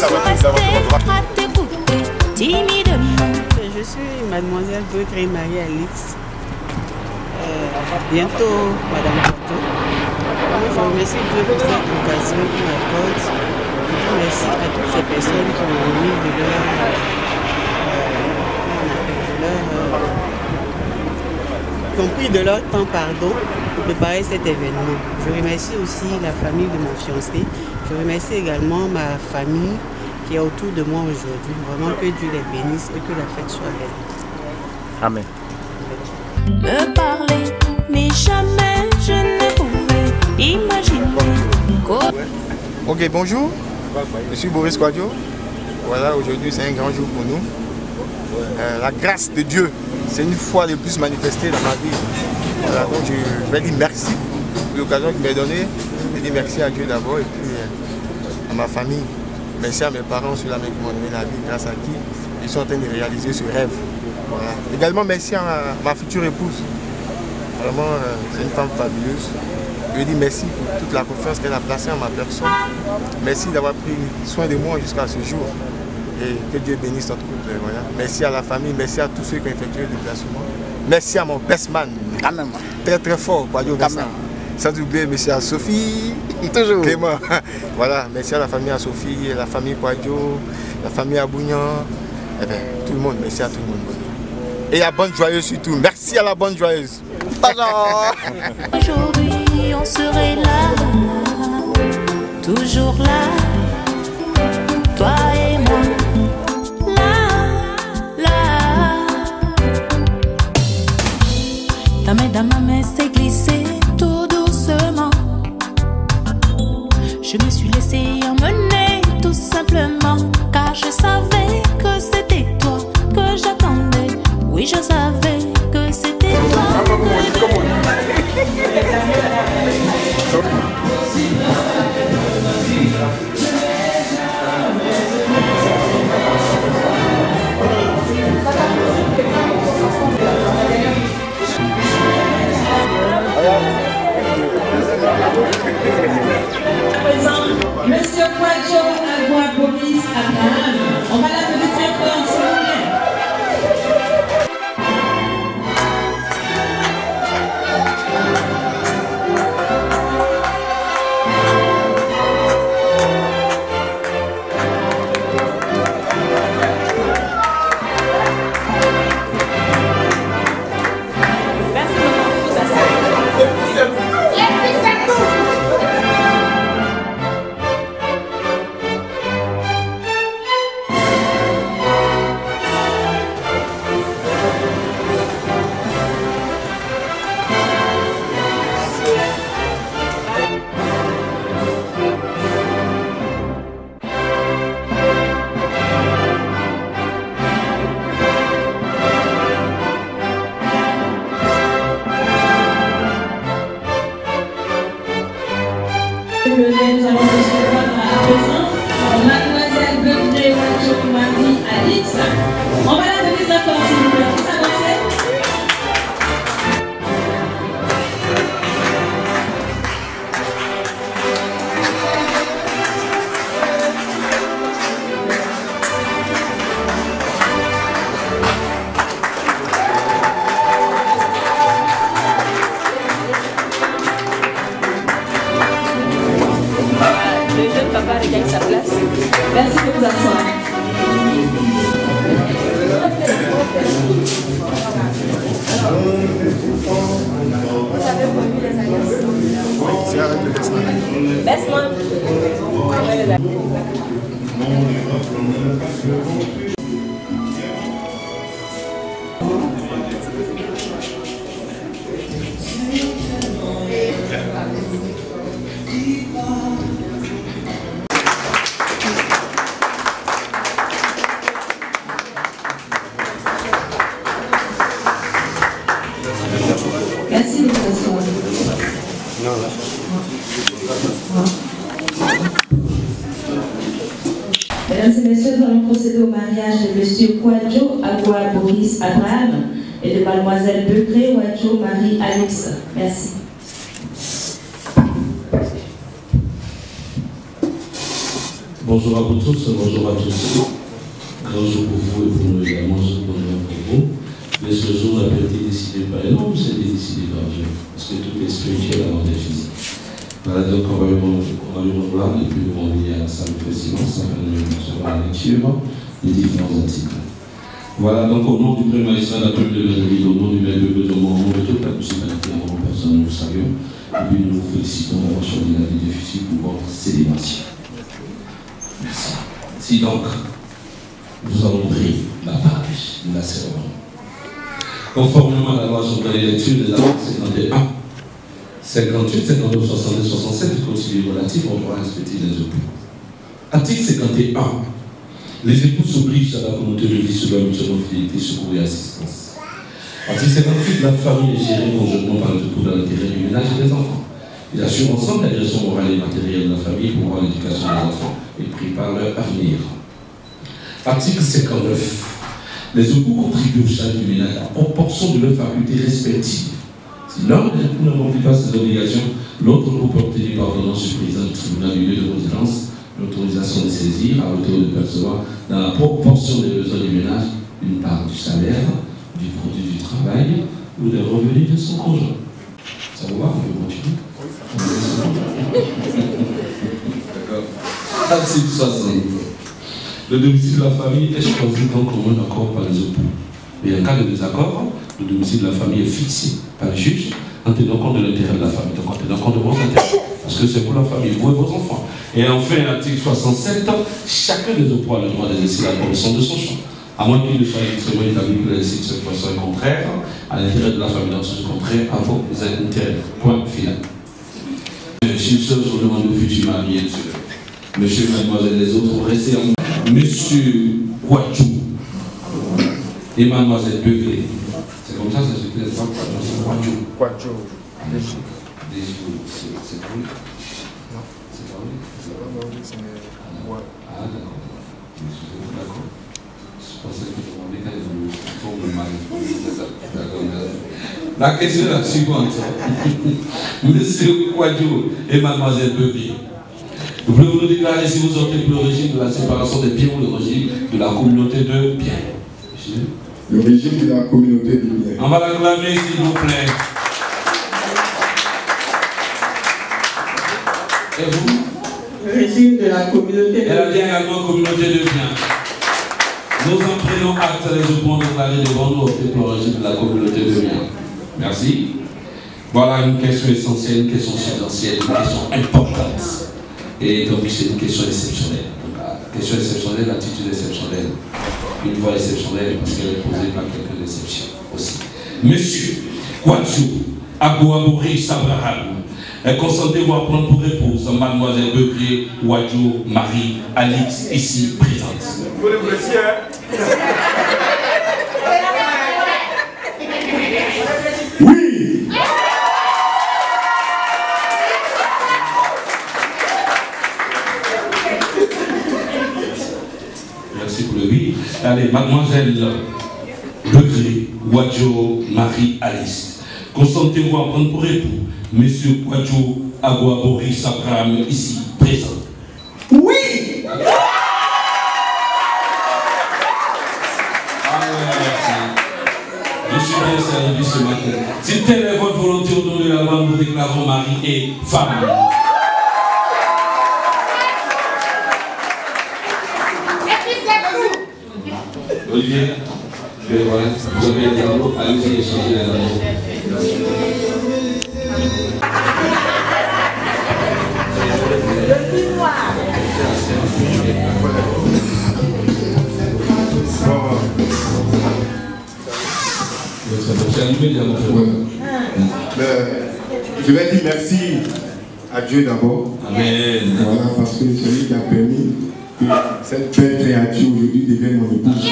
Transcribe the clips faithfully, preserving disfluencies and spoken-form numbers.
suis restée à t'écouter timidement. Je suis mademoiselle Becré Marie-Alix. Euh, bientôt, Madame Porto. Je remercie Dieu pour cette occasion qu'il m'accorde. Je dis merci à toutes ces personnes qui ont remis de leur, euh, de leur euh, qui ont pris de leur temps pardon, pour préparer cet événement. Je remercie aussi la famille de mon fiancé. Je remercie également ma famille qui est autour de moi aujourd'hui. Vraiment que Dieu les bénisse et que la fête soit belle. Amen. Me parler, mais jamais je ne pouvais imaginer. Ok, bonjour. Je suis Boris Kwadjo. Voilà, aujourd'hui c'est un grand jour pour nous. Euh, la grâce de Dieu, c'est une fois de plus manifestée dans ma vie. Voilà, donc je vais dire merci pour l'occasion qu'il m'a donnée. Je vais dire merci à Dieu d'abord et puis euh, à ma famille. Merci à mes parents, ceux-là qui m'ont donné la vie, grâce à qui ils sont en train de réaliser ce rêve. Voilà. Également merci à ma future épouse. Vraiment, euh, c'est une femme fabuleuse. Je lui dis merci pour toute la confiance qu'elle a placée en ma personne. Merci d'avoir pris soin de moi jusqu'à ce jour. Et que Dieu bénisse notre couple. Voilà. Merci à la famille, merci à tous ceux qui ont effectué le déplacement. Merci à mon best man. Quand même. Très très fort, Kwadjo Vincent. Sans oublier merci à Sophie, toujours Clément. Voilà, merci à la famille à Sophie, la famille Kwadjo, la famille à Bougnan. Eh bien, tout le monde, merci à tout le monde. Et à Bonne Joyeuse surtout. Merci à la Bonne Joyeuse. Aujourd'hui, on serait là, toujours là, toi et moi. Là, là. Ta main dans ma main s'est glissée tout doucement. Je me suis laissée emmener tout simplement, car je savais que c'était toi que j'attendais. Oui, je savais que c'était toi. Monsieur Kwadjo Boris Abraham, on va l'appeler très fort, s'il vous plaît. Nous allons recevoir à présent Mademoiselle Becré Marie-Alix. On va la donner d'accord, s'il vous plaît. Vous avancez. Le jeune papa regagne sa place. Merci de vous asseoir. Vous avez connu les alliances? Oui, c'est avec le best man. Best man. Merci de vous asseoir. Mesdames et messieurs, nous allons procéder au mariage de Monsieur Kwadjo Boris Abraham et de Mademoiselle Becré Kwadjo Marie-Alix. Merci. Bonjour à vous tous, bonjour à tous. Grand jour pour vous et pour nous également, jour pour vous. Mais ce jour n'a pas été décidé par un homme, c'est décidé par Dieu. Parce que tout est spirituel avant d'être physique. Voilà, donc on va lui voir et puis on va aller à la salle de silence afin de recevoir la lecture des différents articles. Voilà, donc au nom du premier magistrat de la commune de Belleville, au nom du maire de Bedomont, au nom de toute la municipalité, en nom personne, nous vous saluons. Et puis nous vous félicitons d'avoir choisi la vie difficile pour votre célébration. Merci. Si donc, nous allons ouvrir la page de la cérémonie. Conformément à la loi sur la lecture des articles cinquante et un, cinquante-huit, cinquante-neuf, soixante-deux, soixante-sept du Code civil relatif aux droits respectifs des époux. Article cinquante et un. Les époux s'obligent à la communauté de vie sur la mutuelle fidélité, secours et assistance. Article cinquante-huit. La famille est gérée conjointement par le époux dans l'intérêt du ménage et des enfants. Ils assurent ensemble la direction morale et matérielle de la famille pour voir l'éducation des enfants et préparent leur avenir. Article cinquante-neuf. Les époux contribuent au charge du ménage à proportion de leurs facultés respectives. Si l'un des époux ne remplit pas ses obligations, l'autre époux peut obtenir par ordonnance du président du tribunal du lieu de résidence l'autorisation de saisir à hauteur de percevoir dans la proportion des besoins du ménage une part du salaire, du produit du travail ou des revenus de son conjoint. Ça vous va, on peut continuer? D'accord. Article soixante. Le domicile de la famille est choisi en commun accord par les époux. Et en cas de désaccord, le domicile de la famille est fixé par le juge en tenant compte de l'intérêt de la famille, donc en tenant compte de vos intérêts. Parce que c'est pour la famille, vous et vos enfants. Et enfin, article soixante-sept, chacun des époux a le droit d'exercer la commission de son choix. À moins qu'il ne soit extrêmement établi que l'exercice de cette façon est contraire à l'intérêt de la famille, dans ce contraire à vos intérêts. Point final. Monsieur, je vous demande au futur mari, monsieur, mademoiselle, les autres, restez en. Monsieur Kwadjo et mademoiselle Begré. C'est comme ça, ça se fait pas Kwadjo. Kwadjo. C'est pas oui. Non. C'est pas oui. C'est pas oui, c'est ouais. Ah d'accord. D'accord. Je pensais que vous demandez quand ils vont le mal. D'accord. La question est la suivante. Monsieur Kwadjo et mademoiselle Begré. Vous pouvez vous déclarer si vous optez pour le régime de la séparation des biens ou le régime de la communauté de biens. Monsieur? Le régime de la communauté de biens. On va l'acclamer s'il vous plaît. Et vous? Le régime de la communauté de biens. Elle a dit également communauté de biens. Nous en prenons acte, les époux ont déclaré devant nous opter pour le régime de la communauté de biens. Merci. Voilà une question essentielle, une question substantielle, une question importante. Et donc c'est une question exceptionnelle. Donc, la question exceptionnelle, l'attitude exceptionnelle. Une voix exceptionnelle parce qu'elle est posée par quelqu'un d'exception aussi. Monsieur Kwadjo Agouabouri Sabraham, consentez-vous à prendre pour épouse mademoiselle Begré Wadjo Marie Alix ici présente. Vous le voici, hein? Oui. Merci pour le oui. Allez, mademoiselle Begré Wadjo Marie Alice, consentez-vous à prendre pour époux monsieur Kwadjo Agouabouri Sabraham ici présent? Oui. Ah ouais, merci. Je suis bien servi ce matin. Si telle est votre volonté au nom de la loi, nous déclarons mari et femme. Olivier, vous avez les anneaux, allez-y échanger les anneaux. Je vais dire merci à Dieu d'abord. Amen. Voilà, parce que c'est lui qui a permis que cette belle créature aujourd'hui devienne mon épouse.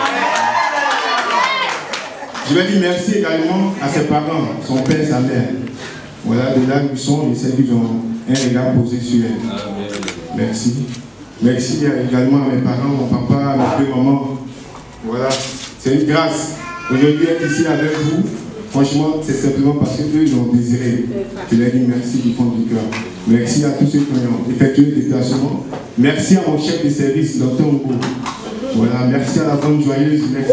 Je vais dire merci également à ses parents, son père et sa mère. Voilà, de là où ils sont, et c'est qu'ils ont un regard posé sur elle. Amen. Merci. Merci également à mes parents, mon papa, mes deux mamans. Voilà, c'est une grâce. Aujourd'hui, être ici avec vous, Franchement, c'est simplement parce qu'eux l'ont désiré. Je leur dis merci du fond du cœur. Merci à tous ceux qui ont effectué le déplacement. Merci à mon chef de service, docteur Mbo. Voilà, merci à la bonne joyeuse. Merci.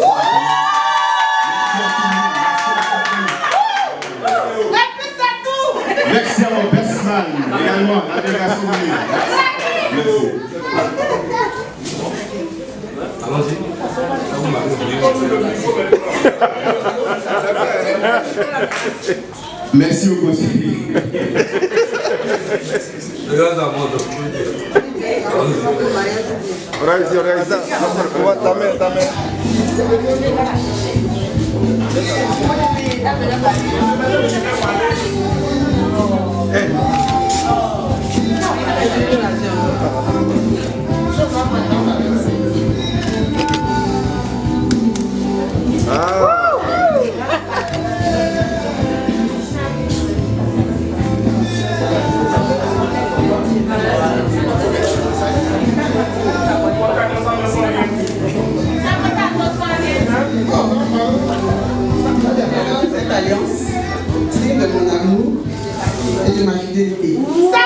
Merci à mon best man, également, la délégation de Merci. Merci au conseiller. Ta main, ta main. Cette alliance, signe de mon amour et de ma fidélité.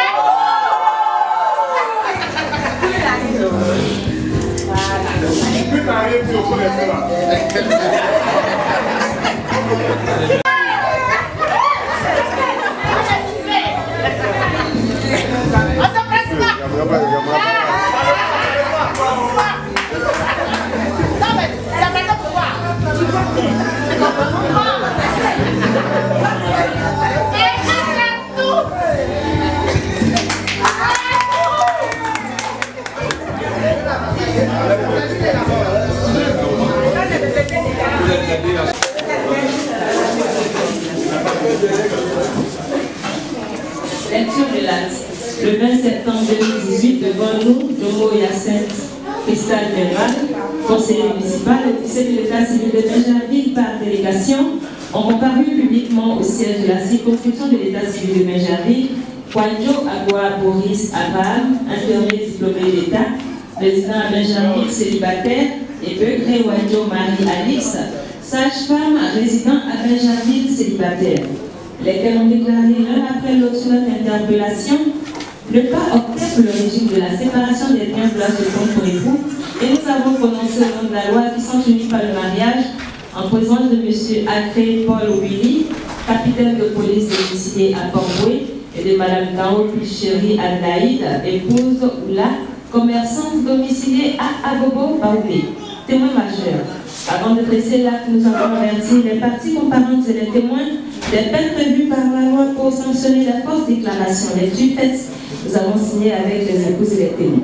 Lecture de l'acte. Le vingt septembre deux mille dix-huit, devant nous, Jomo Hyacinthe Cristal Merval, conseiller municipal, officier de l'état civil de Benjerville par délégation, ont comparu publiquement au siège de la circonscription de l'état civil de Benjerville, Kwadjo Agua Boris Abraham, infirmier diplômé d'État, résident à Benjerville, célibataire, et Beugré Wadjo Marie Alix, sage-femme résident à Benjerville, célibataire, lesquels ont déclaré l'un après l'autre sur notre interpellation ne pas opter pour le régime de la séparation des biens place de compte pour époux, et nous avons prononcé au nom de la loi qui sont unis par le mariage en présence de M. Acré Paul Willy, capitaine de police domicilié à Port-Boué, et de Mme Kao Chéri Aldaïd, épouse Oula, commerçante domiciliée à Agobo Baoubé, témoin majeur. Avant de dresser l'acte, nous avons averti les parties comparantes et les témoins des peines prévues par la loi pour sanctionner la fausse déclaration. Les faite, nous avons signé avec les épouses et les témoins.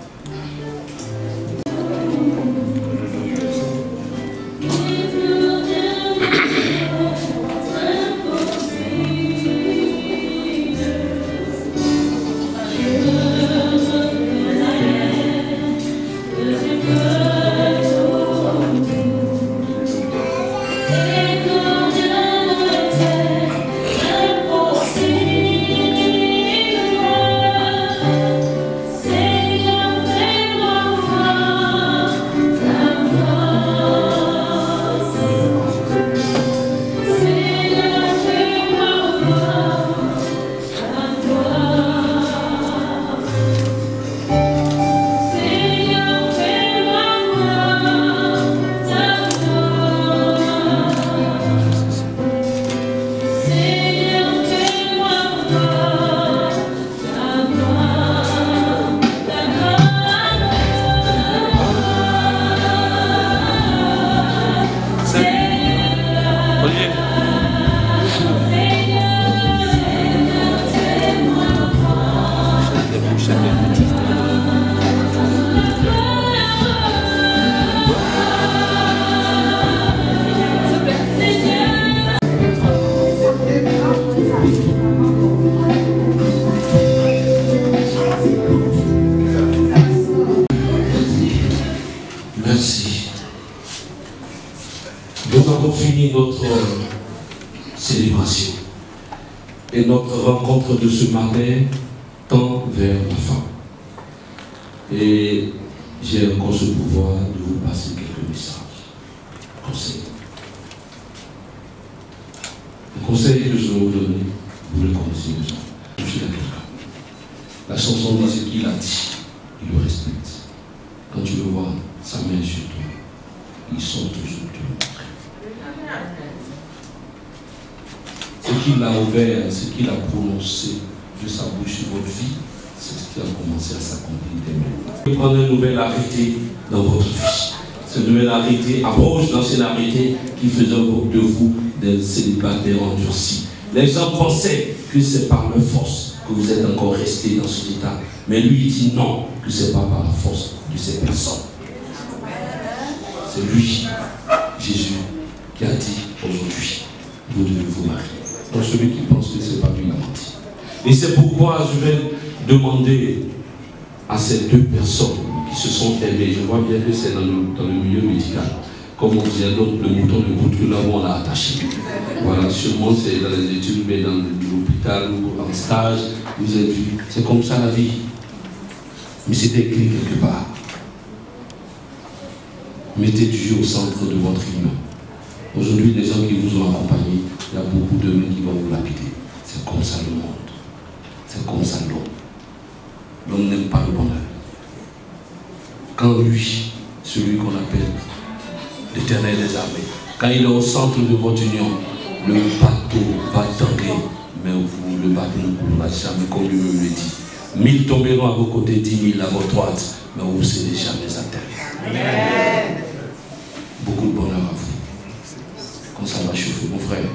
Merci. Nous avons fini notre célébration et notre rencontre de ce matin tend vers la fin. Et j'ai encore ce pouvoir de vous passer quelques messages. Conseil. conseil que je vais vous donner, vous le connaissez déjà. Touchez à quelqu'un. La chanson dit ce qu'il a dit, il le respecte. Quand tu le vois, sa main sur toi, il sort toujours de l'autre. Ce qu'il a ouvert, ce qu'il a prononcé de sa bouche sur votre vie, c'est ce qui a commencé à s'accomplir dès maintenant. Prenez un nouvel arrêté dans votre vie. Ce nouvel arrêté approche l'ancien arrêté qui faisait de vous des célibataires endurcis. Les gens pensaient que c'est par leur force que vous êtes encore restés dans cet état. Mais lui, il dit non, que ce n'est pas par la force de ces personnes. C'est lui, Jésus, qui a dit aujourd'hui, vous devez vous marier. Donc celui qui pense que ce n'est pas lui, il a menti. Et c'est pourquoi je vais demander à ces deux personnes qui se sont aimées, je vois bien que c'est dans le, dans le milieu médical, comme on disait, donc le mouton de bout que là où on l'a attaché. Voilà, sûrement c'est dans les études, mais dans l'hôpital ou en stage, vous avez vu, c'est comme ça la vie. Mais c'est écrit quelque part. Mettez Dieu au centre de votre union. Aujourd'hui, les gens qui vous ont accompagné, il y a beaucoup de gens qui vont vous lapider. C'est comme ça le monde. C'est comme ça l'homme. L'homme n'aime pas le bonheur. Quand lui, celui qu'on appelle l'Éternel des armées, quand il est au centre de votre union, le bateau va tanguer, mais vous, le bateau ne coulera jamais, comme lui me le dit. Mille tomberont à vos côtés, dix mille à votre droite, mais vous ne serez jamais à terre. Amen. Beaucoup de bonheur à vous. Quand ça va chauffer, mon frère.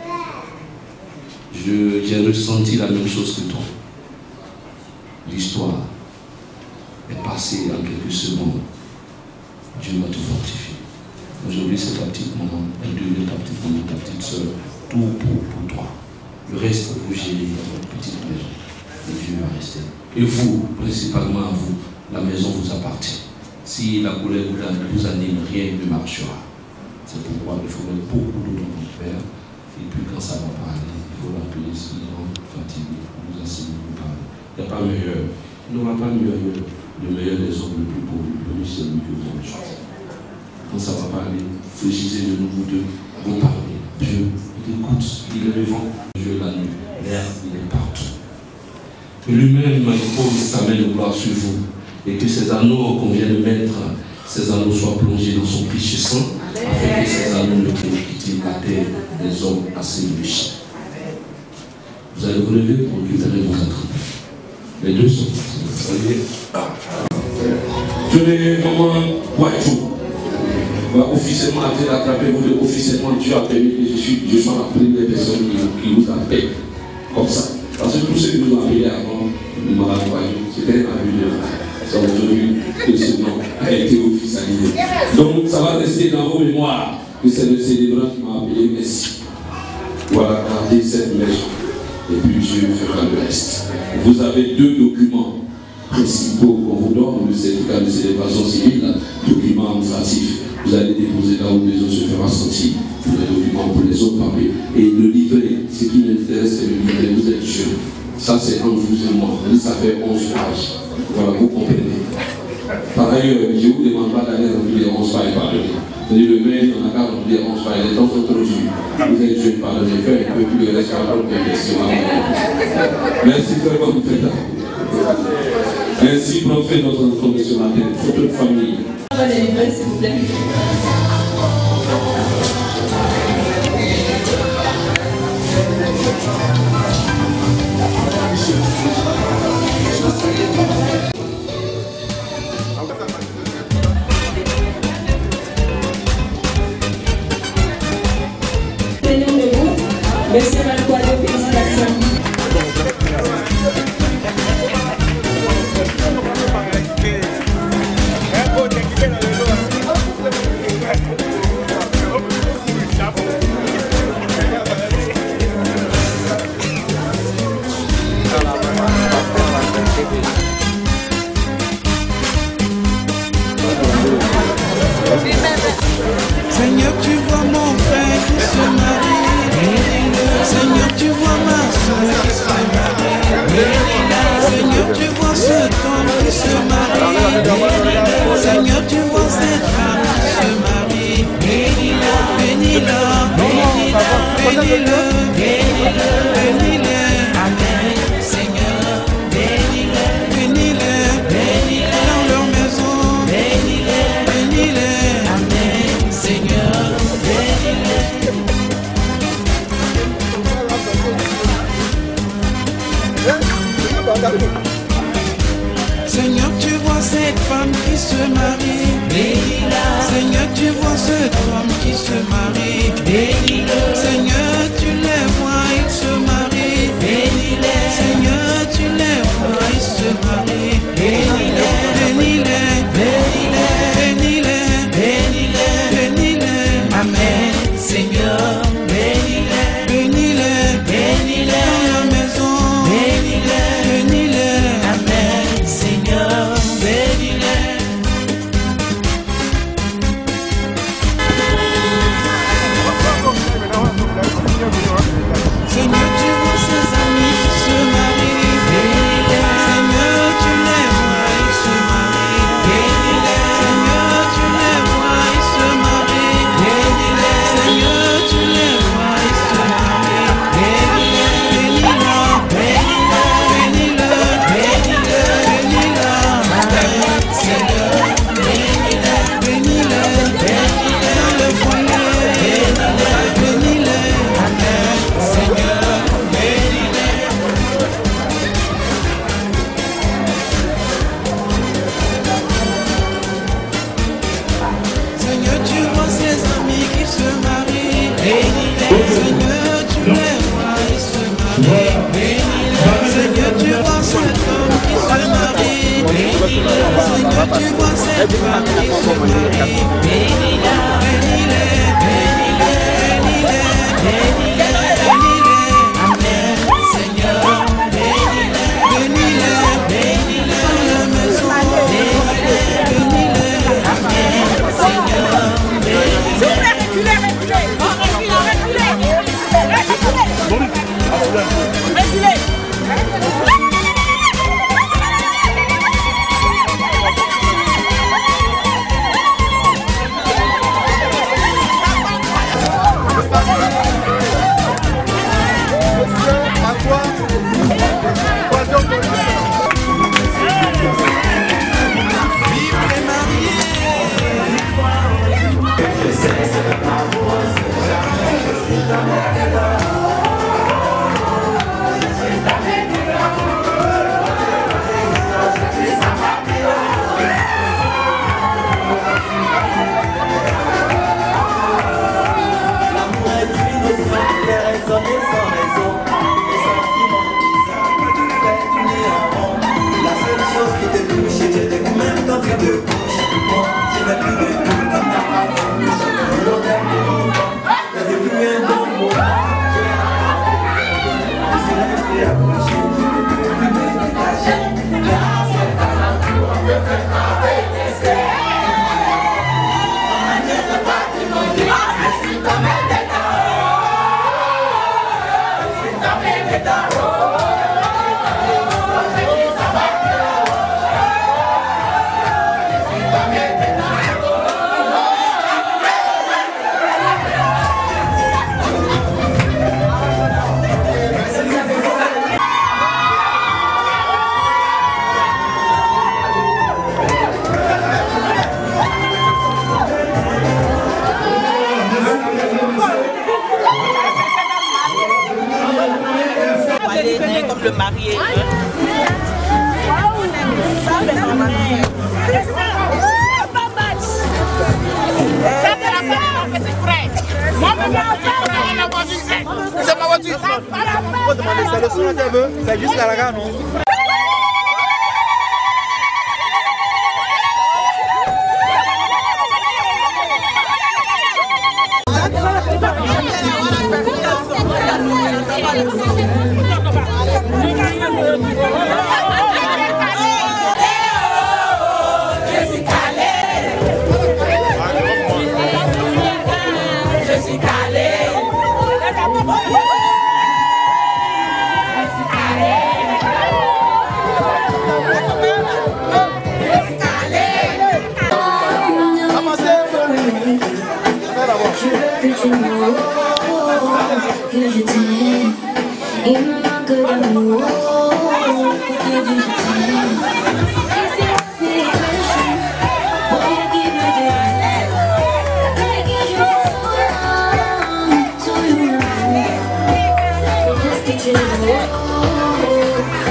J'ai ressenti la même chose que toi. L'histoire est passée en quelques secondes. Dieu va te fortifier. Aujourd'hui, c'est ta petite maman, elle devient ta petite maman, ta petite soeur. Tout pour, pour toi. Le reste, vous gérez dans votre petite maison. Et Dieu va rester. Et vous, principalement à vous, la maison vous appartient. Si la colère vous, vous anime, rien ne marchera. C'est pourquoi il faut mettre beaucoup d'eau dans votre verre. Et puis quand ça va parler, il faut l'appeler sinon fatigué, vous asseoir, vous parler. Il n'y a pas meilleur. Il n'y aura pas mieux ailleurs. Le meilleur des hommes, le plus beau, le c'est celui que vous avez choisi. Quand ça va parler, fléchissez de nous, vous deux, vous parlez. Dieu, il écoute, il est vivant. Dieu la nuit, l'air, il est partout. Que lui-même pose sa main de gloire sur vous. Et que ces anneaux qu'on vient de mettre, ces anneaux soient plongés dans son précieux sang, afin que ces anneaux ne pourront quitter la terre des hommes assez riches. Vous allez vous lever pour récupérer vos attributs. Les deux sont partis. Je vais vraiment Wachou. Officiellement, après d'attraper, vous devez officiellement, Dieu a permis que je suis, je sois la première personne qui, qui vous appelle. Comme ça. Parce que tous ceux qui nous ont appelés avant, nous m'ont envoyé. C'était un abus de c'est aujourd'hui que ce nom a été officialisé. Donc ça va rester dans vos mémoires que c'est le célébrant qui m'a appelé Messie. Voilà, gardez cette maison. Et puis Dieu fera le reste. Vous avez deux documents principaux qu'on vous donne, le certificat de célébration civile, document administratif. Vous allez déposer là où le besoin se fera sentir pour les documents, pour les autres papiers. Et le livret, ce qui m'intéresse, c'est le livret, vous êtes jeune. Ça, c'est entre vous et moi. Ça fait onze pages. Voilà, vous comprenez. Par ailleurs, je ne vous demande pas d'aller remplir les onze pages par le C'est-à-dire le mail, on n'a qu'à remplir les onze pages. Les temps sont trop durs. Vous êtes jeune, pardonnez, faites un peu plus de reste à la question. Merci vraiment, vous faites ça. Ainsi, pour faire notre rencontre ce matin, photo de famille. On va les livrer, s'il vous plaît. Tenons debout. Monsieur Malquado, félicitations. Seigneur, tu vois cette femme qui se marie, bénis-la. Seigneur, tu vois cette femme qui se marie, bénis-le. Seigneur, tu les vois, ils se marient, bénis-les. Seigneur, tu les vois, ils se marient, bénis-les, bénis-les, bénis-les, bénis-les, bénis-les, Amen. Seigneur, bénis-les, bénis-les, bénis-les dans la maison, bénis-les, bénis-les, Amen. Seigneur, bénis-les. Seigneur, tu vois ses amis qui se marient, bénis-les. Seigneur, tu les vois, ils se marient, bénis-les. Seigneur, tu les vois, ils se marient, bénis-les. Seigneur, tu les vois, ils se marient, bénis-les. Bénis-la, bénis-la, bénis-le, bénis-le, bénis-la, Amen. Seigneur, bénis-les, bénis-les, bénis-les dans le foyer, bénis-les, bénis-les, Amen. Seigneur, bénis-les. Seigneur, tu vois ses amis qui se marient, bénis-les. Seigneur, tu les vois, ils se marient, bénis-les. Seigneur, tu vois cet homme qui se marie, bénis-les. Seigneur, tu vois cette femme qui se marie, bénis-la, bénis-les, bénis-les, bénis-les, bénis-les, bénis-les, Amen. Seigneur, bénis-les, bénis-les, bénis-les dans la maison, bénis-les, bénis-les, Amen. Seigneur, bénis-les. Reculez, reculez, reculez, reculez, comme le marié. C'est ma voiture. Faut demander ça, le son là, tu veux, c'est juste la gare, non? Il me manque d'amour, que du temps. Et c'est la célébration, pour you give me the like you so so you know. Let's get you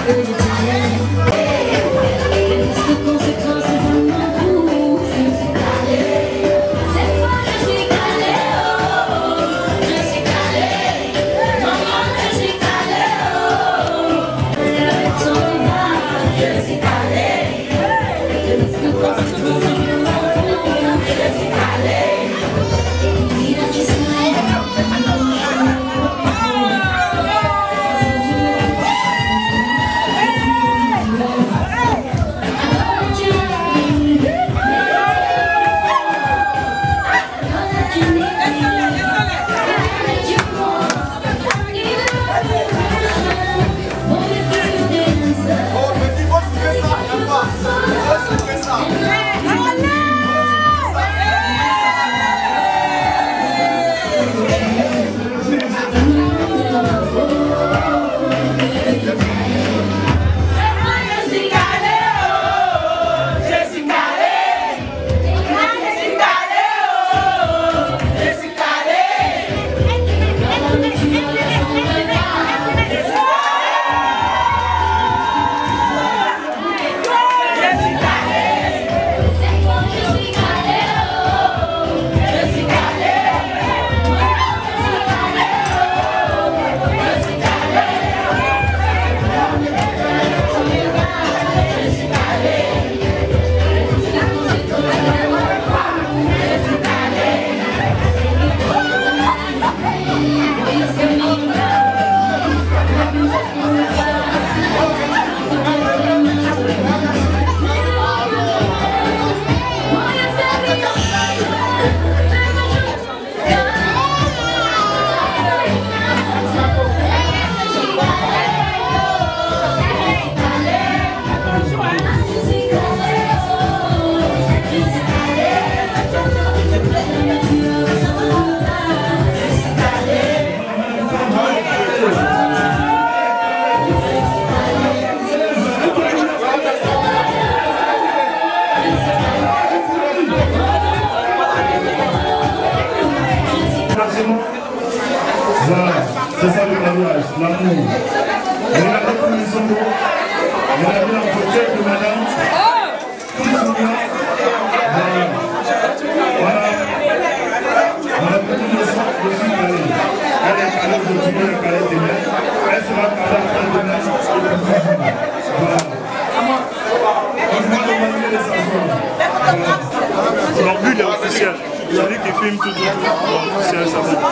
l'amour. Regardez tous les hommes. Regardez la beauté de madame. Tout le monde. Voilà. Voilà. Voilà, petite leçon, je suis calé. Elle est calée aujourd'hui, elle est calée demain. Elle sera calée après demain. Voilà. On va demander de s'asseoir. Donc lui, il est officiel. Il a dit qu'il filme tout, tout, tout. Officiel, ça va.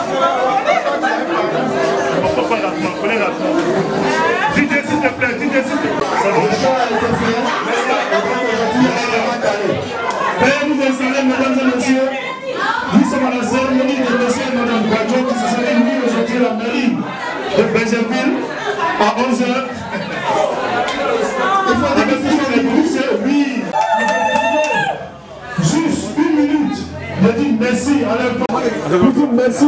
On ne peut pas rapidement, prenez rapidement. Dites s'il te plaît, dites s'il te plaît. Ça va. Veuillez vous installer, mesdames et messieurs. Nous sommes à la cérémonie de monsieur et madame Guadjo qui se sont réunis aujourd'hui à la mairie de Benjamin à onze heures. Il faut dire que c'est les bouches, oui. Juste une minute. Je dis merci à l'info. Je vous dis merci.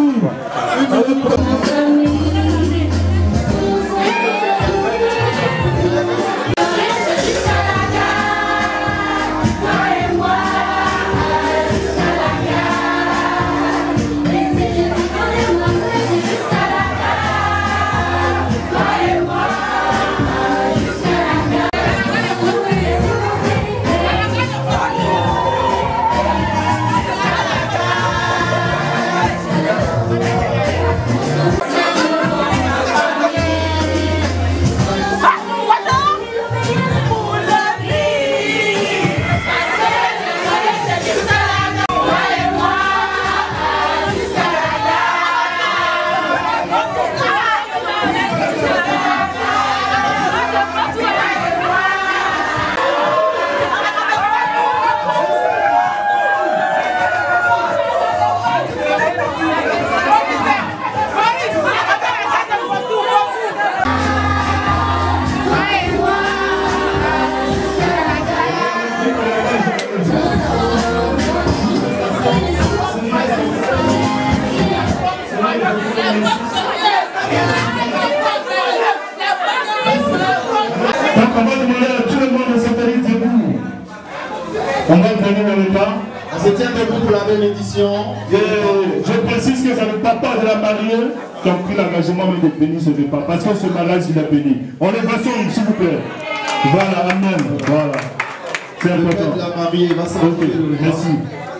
On va prendre le repas. On se tient debout pour la bénédiction. Je, je précise que c'est le papa de la mariée qui a pris l'engagement de bénir ce repas. Parce que ce mariage, il a béni. On est passé, s'il vous plaît. Voilà, amen. Voilà. C'est important. La mariée va s'arrêter. Okay. Merci.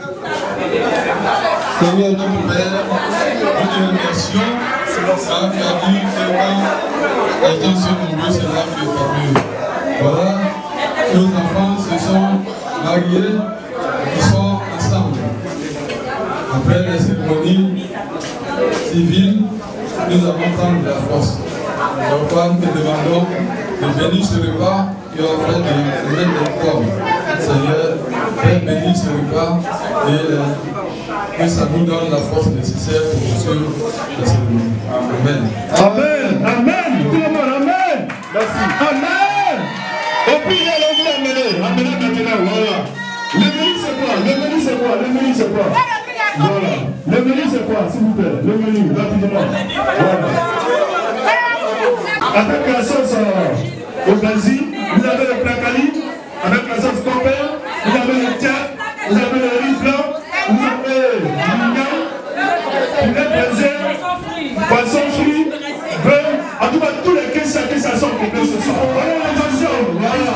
Seigneur notre Père, nous te remercions. Ça a dit que quand les gens sont nombreux, c'est là que c'est fameux. Voilà, nos enfants se sont mariés, ils sont ensemble. Après les cérémonies civiles, nous avons tant de la force. Donc, nous te demandons de bénir ce repas qui va faire des semaines de corps. Seigneur, Père, bénis ce repas et euh, que ça nous donne la force nécessaire pour poursuivre la cérémonie. Amen. Amen. Amen. Tout le monde, amen. Merci. Amen. Et puis il y a l'envie d'amener. Amenez maintenant, voilà. Le menu c'est quoi? Le menu c'est quoi? Le menu c'est quoi? Voilà. Le menu c'est quoi, s'il vous plaît? Le menu, rapidement. Voilà. Avec la sauce euh, au basilic, vous avez le placali. Avec la sauce compère, vous avez le tchèque, vous avez le riz blanc, vous avez le mignon, poulet braisé, poisson frit, beurre. En tout cas, tous les quinze chacun ça sort pour que ce soir. Voilà l'attention. Voilà.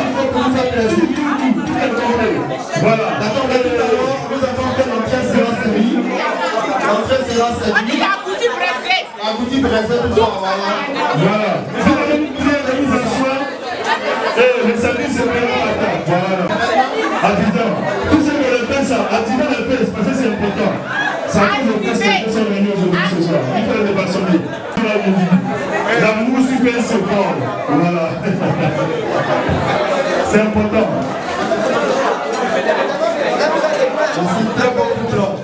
Voilà. D'accord, mais tout à l'heure, nous avons fait l'entrée sera servie. L'entrée sera servie. Un goûter braisé, tout ça, voilà. Voilà. Vous avez une prière de mise en soin. Et le service est vraiment à table. Voilà. Adjudant. Tout ce que le pain, ça, adjudant le pain, parce que c'est important. Ça cause le pain, c'est que sont réunis aujourd'hui ce soir. Il faut les dépassionner. L'amour super se fort. Voilà. C'est important. Je suis très bon pour toi.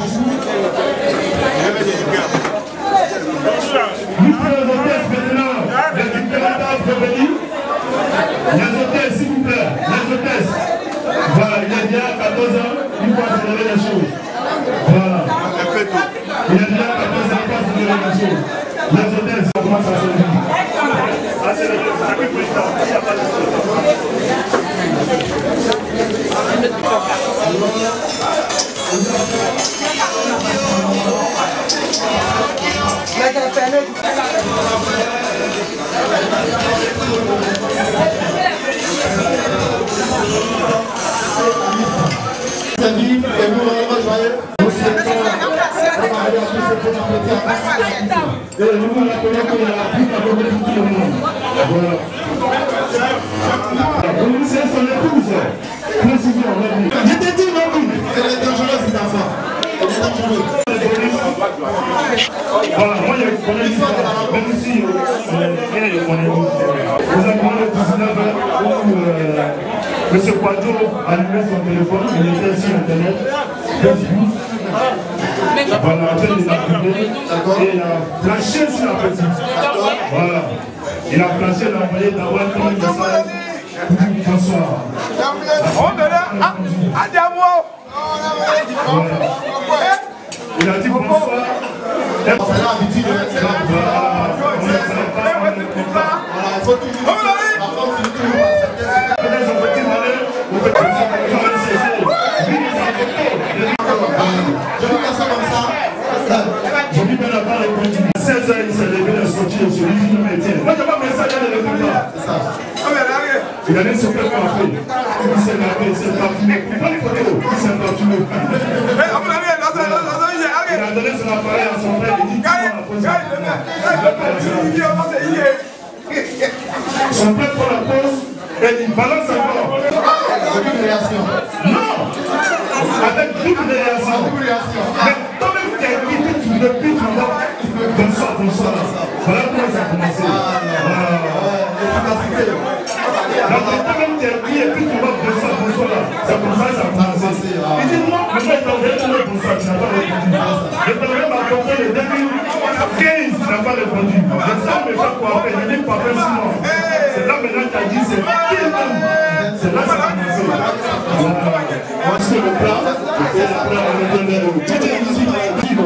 Nous prenons les hôtesses maintenant. Les dictateurs de venir. Les hôtesses, s'il vous plaît. Les hôtesses. Voilà, il est bien à quatorze ans, il faut accélérer les choses. Voilà. Il est bien à quatorze ans, il faut accélérer les choses. Les hôtesses, ça commence à se dire. Accélérer, ça fait plus de temps. Il n'y a pas de Like I Voilà. Donc c'est son épouse. Précision, j'étais dit non plus. Elle est dangereuse cette affaire. Elle est dangereuse. Voilà, moi je connais l'histoire, même si euh, elle je connais l'histoire. Vous avez parlé du dix-neuf où euh, M. Quadjo allumait son téléphone, il était sur internet, Facebook. Voilà, après il a privé et il a flashé sur la petite. Voilà. Il a flashé, il a envoyé d'abord un message. Bonsoir. Il a dit bonsoir. Il faut toujours. Je lui n'a pas répondu. À seize heures, il s'est levé, il a sorti de celui qui me tient. Moi, je n'ai pas message, il ne répond pas. Il allait se faire frapper. Il s'est lavé, il s'est parfumé. Prends une photo, il s'est parfumé. Il a donné son appareil à son frère, il dit son frère prend la pause et il balance encore. Aucune réaction. Non. Avec double réaction. Mais toi-même, tu es quitté, tu ne peux pas. Bonsoir, bonsoir. Voilà comment ça a commencé. Donc, toi-même, tu es quitté et puis tu vas bonsoir, bonsoir. C'est comme ça que ça a commencé. Il dit non, mais moi, il t'a envoyé tout le bonsoir, tu n'as pas répondu. Je t'aurais apporté le début quinze, tu n'as pas répondu. Je sens mais pas quoi faire, je n'ai pas fait sinon. C'est là maintenant que tu as dit, c'est qui même. C'est là que ça a commencé. Moi, c'est le plat, et après, on me donne le tout est ici dans la Bible.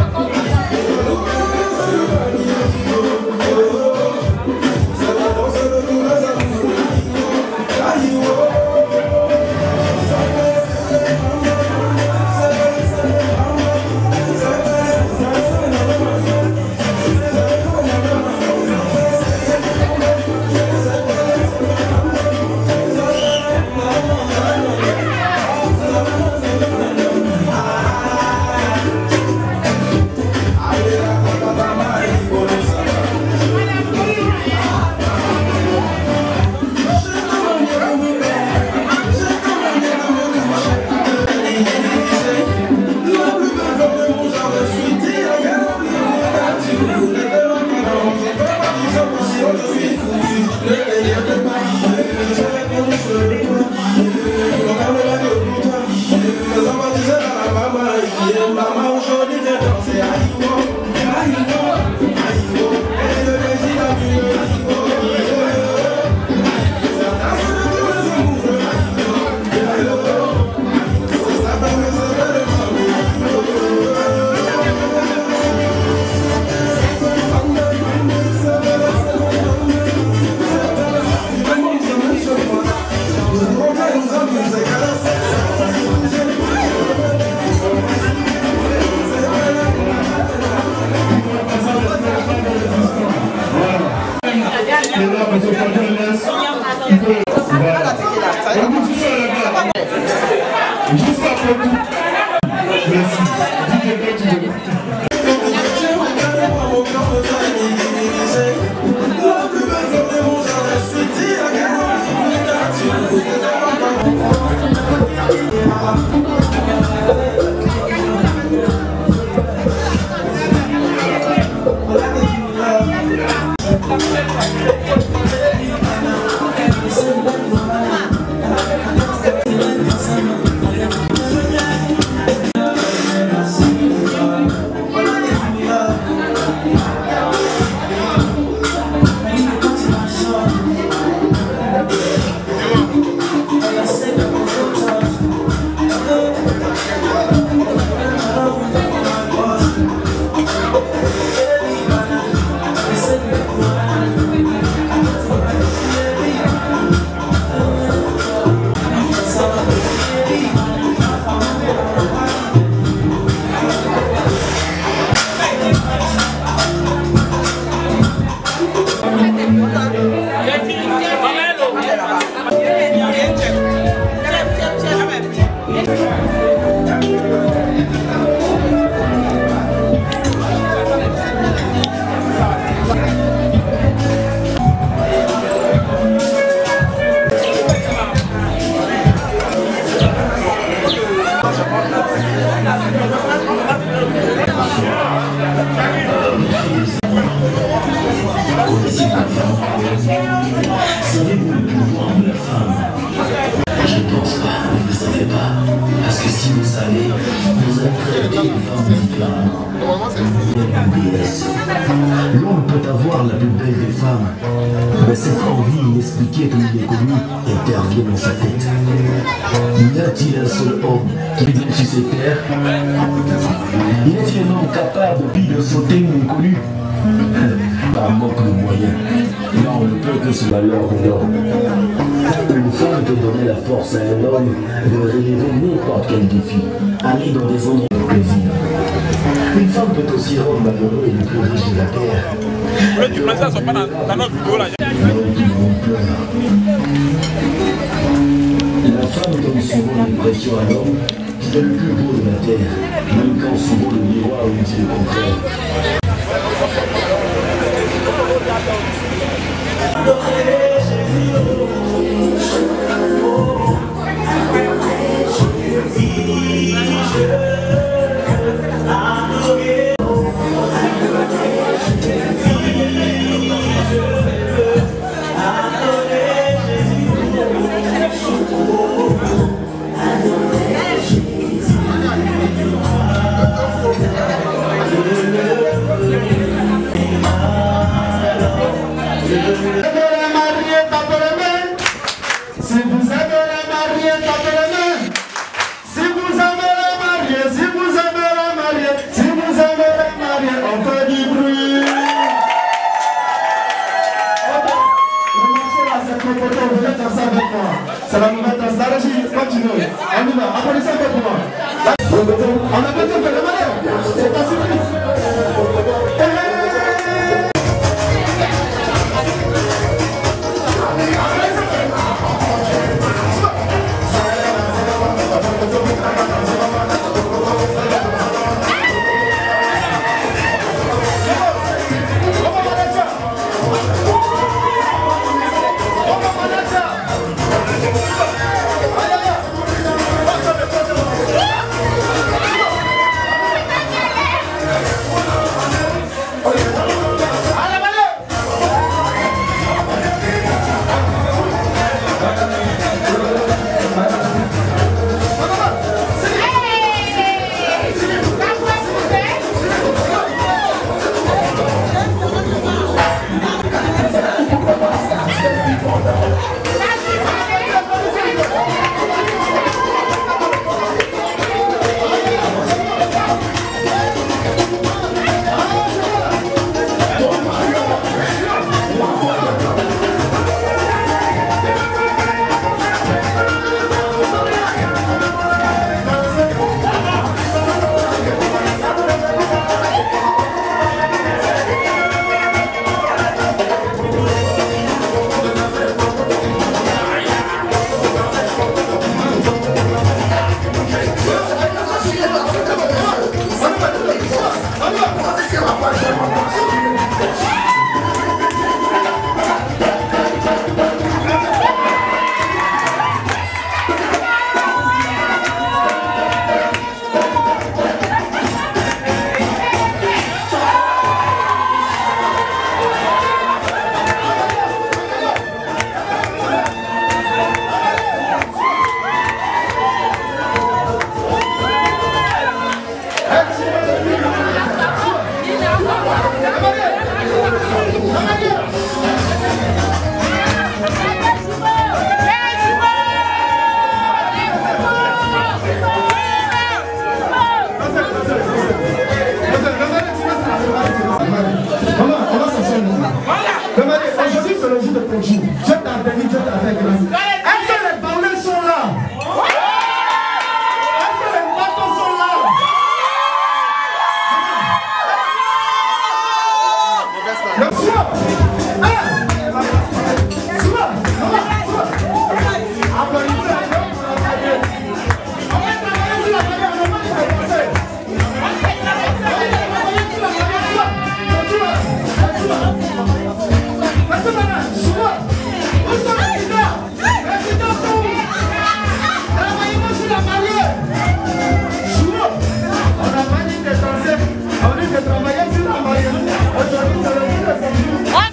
Thank you. Savez-vous le pouvoir de la femme? Je ne pense pas, vous ne savez pas. Parce que si vous savez, vous allez traiter les femmes différemment. L'homme peut avoir la plus belle des femmes, mais cette envie inexpliquée que lui est connue intervient dans sa tête. Y a-t-il un seul homme qui vient sur ces terres? Y a-t-il un homme capable de sauter une inconnue? Par manque de moyens. Là, on ne peut que se valoir de l'homme. Une femme peut donner la force à un homme de relever n'importe quel défi, aller dans des endroits de plaisir. Une femme peut aussi rendre malheureux les plus riches de la terre. La femme donne souvent l'impression à l'homme qu'il est le plus beau de la terre, même quand souvent le miroir lui dit le contraire. C'est la nouvelle danse. La régie, continue. On y va. Applaudissez un peu pour moi. On a besoin de le malheur. C'est pas surprise. Aujourd'hui, c'est le jour de ton jour. Dieu t'a béni, Dieu t'a fait grâce. Est-ce que les ballets sont là? Est-ce que les bateaux sont là? Le soir, hein? Soir, soir, applaudissez. On va travailler sur la carrière, on va dépenser. On va travailler sur la carrière. Parce que maintenant, souvent, où sont les résidents? Les résidents sont où? Travaillez-moi sur la barrière. Souvent, on n'a pas dit de danser, on dit de travailler sur la barrière. Aujourd'hui, c'est le jour de samedi.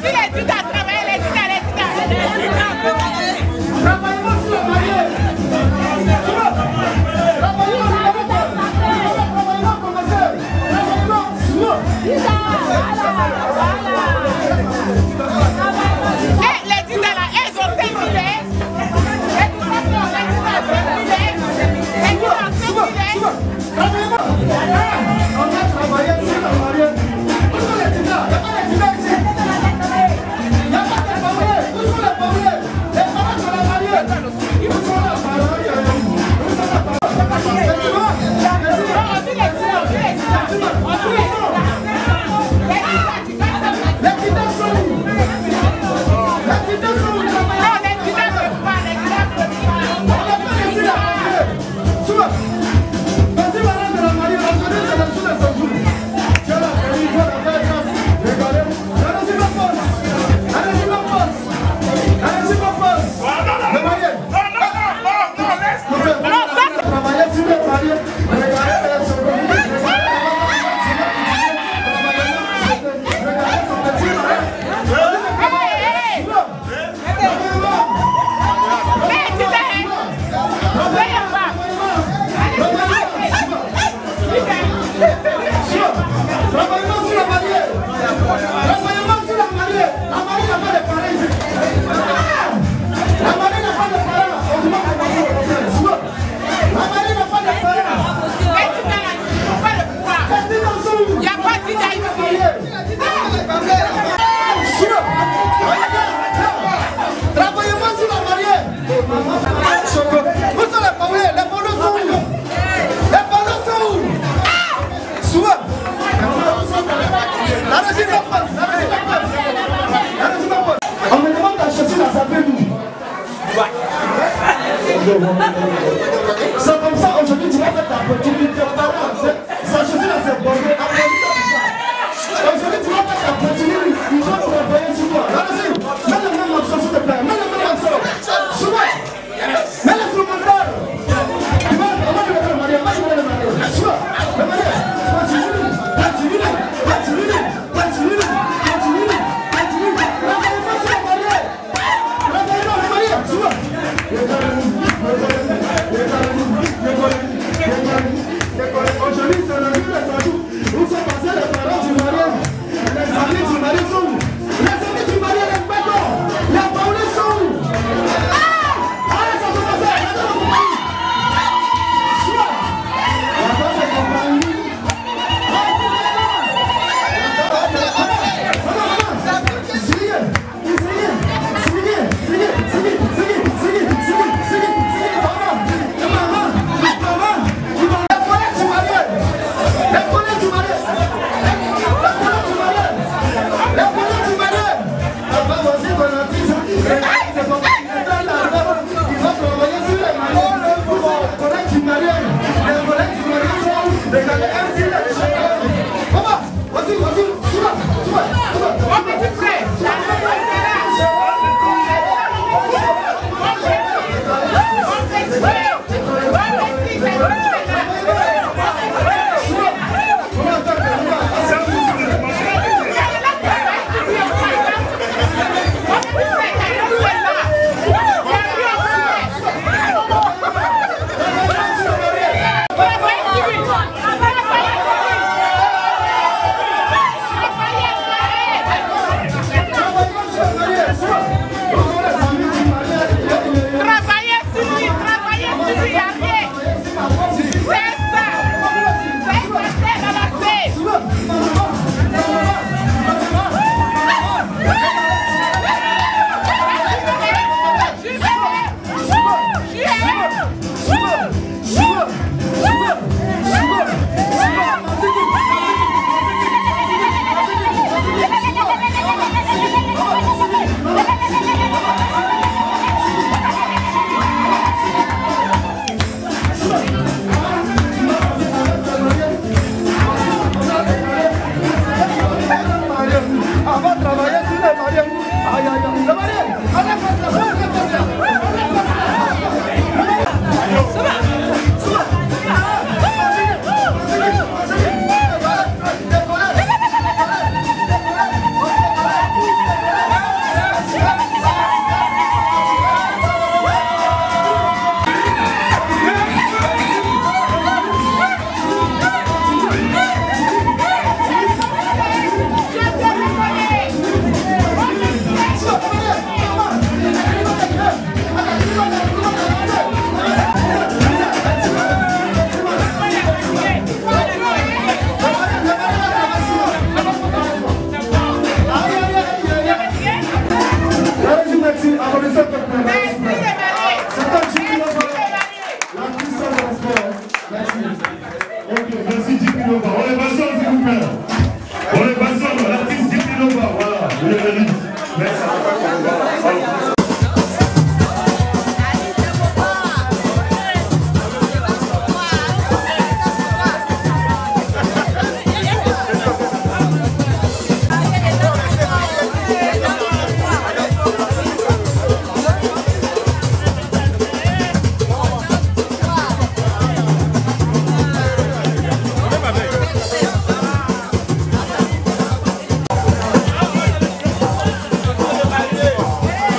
On me demande d'acheter la sapée nous. C'est comme ça, aujourd'hui, tu vas faire ta petite sa chaussure là, c'est bon. Aujourd'hui, tu vas faire ta petite ils vont te renvoyer sur toi. Allez-y, mets le même morceau, s'il te plaît. Mets le même morceau. Souvent, mets le instrumental. Tu vas, on va le mettre le mariage, on va le mettre le mariage. Souvent, le mariage, continue, continue, continue, continue, continue, continue. Renvoyez-moi sur le mariage. Renvoyez-moi le mariage, souvent. Aujourd'hui, c'est le jour de Sadou. Où sont passés les parents du mariage? Les amis du mari sont où? Les amis du mari, les pétons, les paulés sont où? Ah! Allez, ça se passe, regardez la compagnie. Soit, regardez la compagnie. Allez,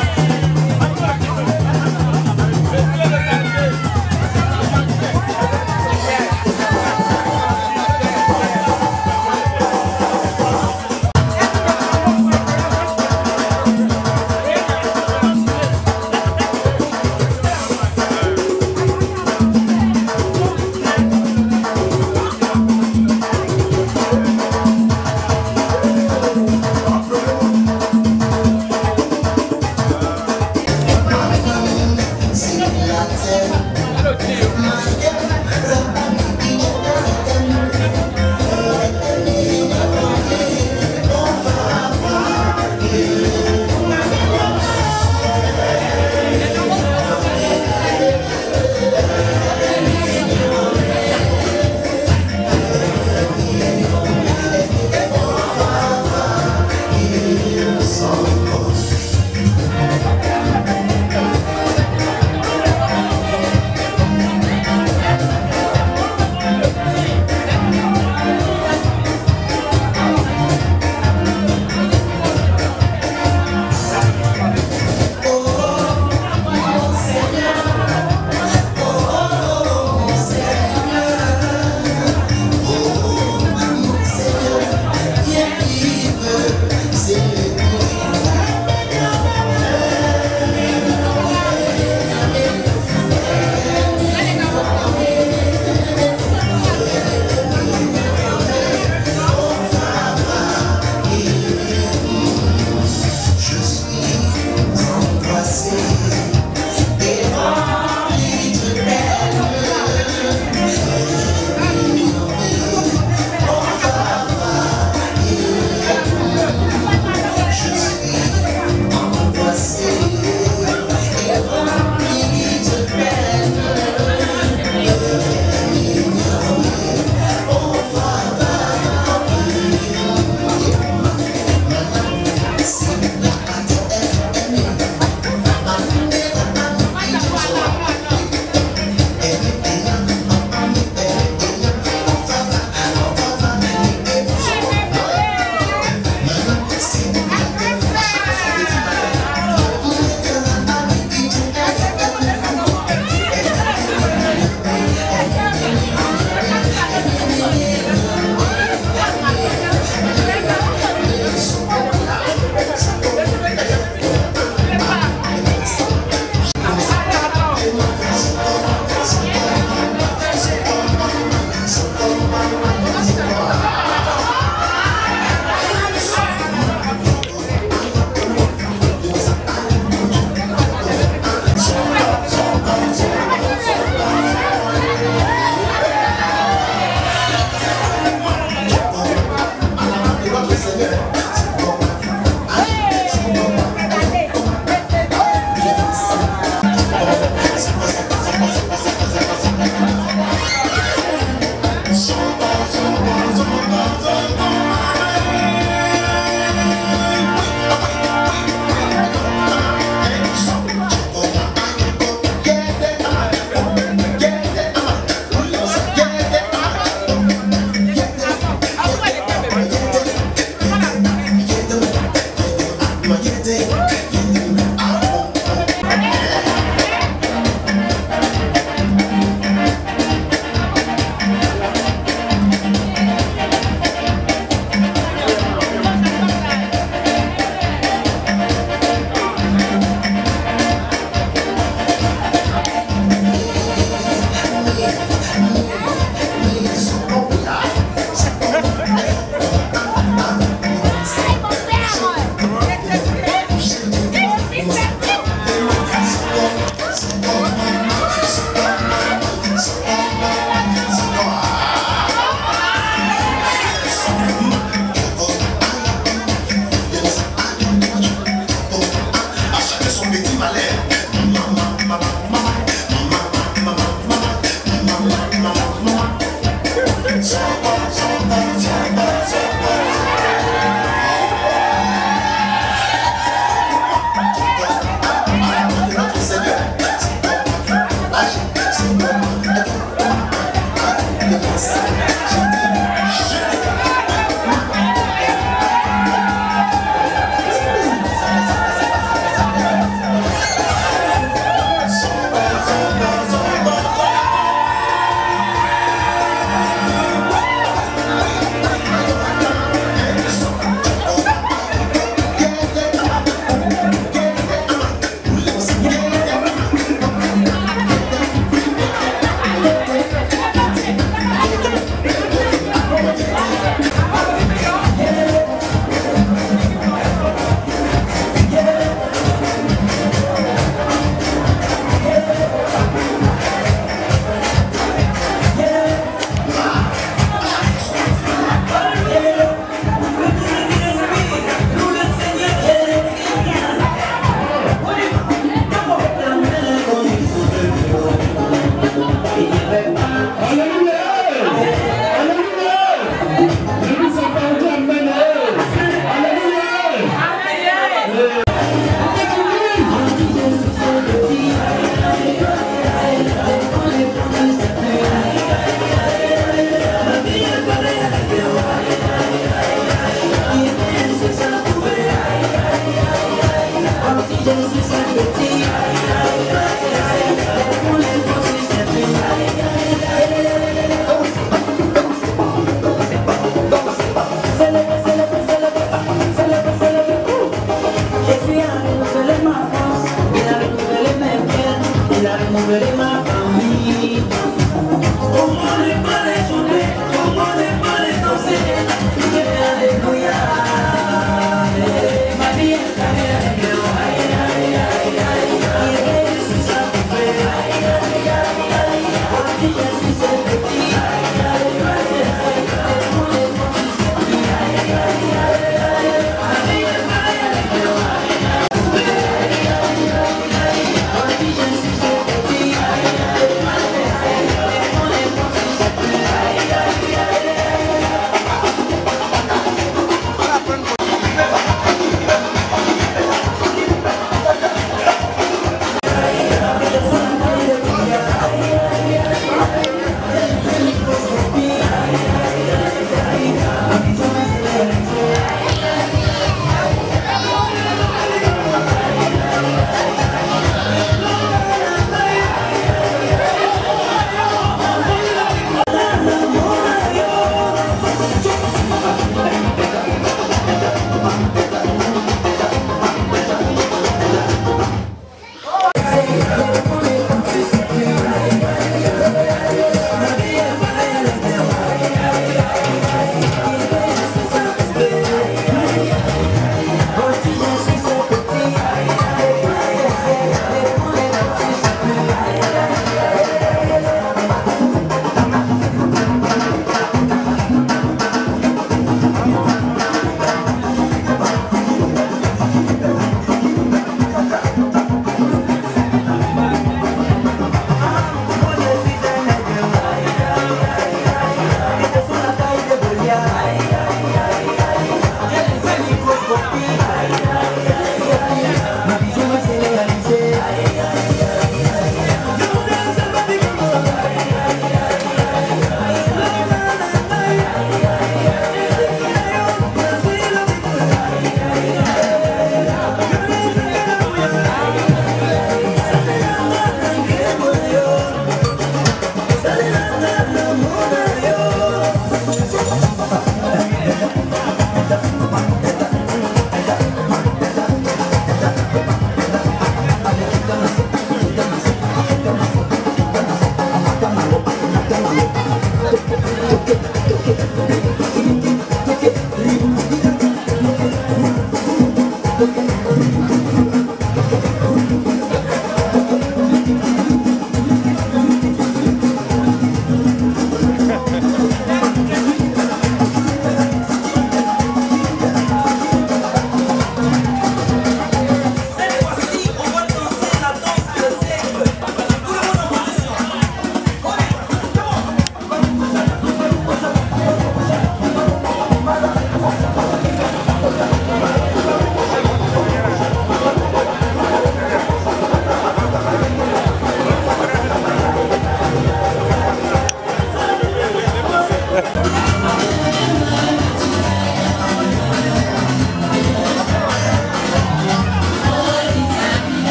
Thank you.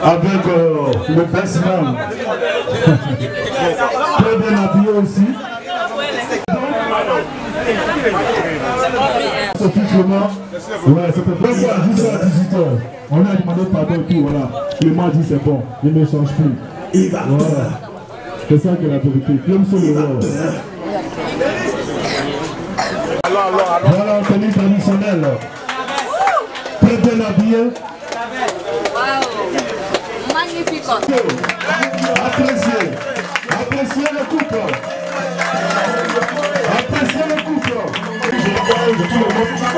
avec euh, le best man. Très bien habillé aussi. Sophie Clément, ouais, c'était pas ça, dix heures à dix-huit heures. On a demandé pardon et puis voilà. Clément a dit c'est bon, il ne change plus. Il va. Voilà. C'est ça qui est la vérité. Comme sur le roi. Voilà, en tenue traditionnelle. Très bien habillé. Magnifique. Appréciez. Appréciez le couple. Appréciez le couple. Je parle de tout le monde.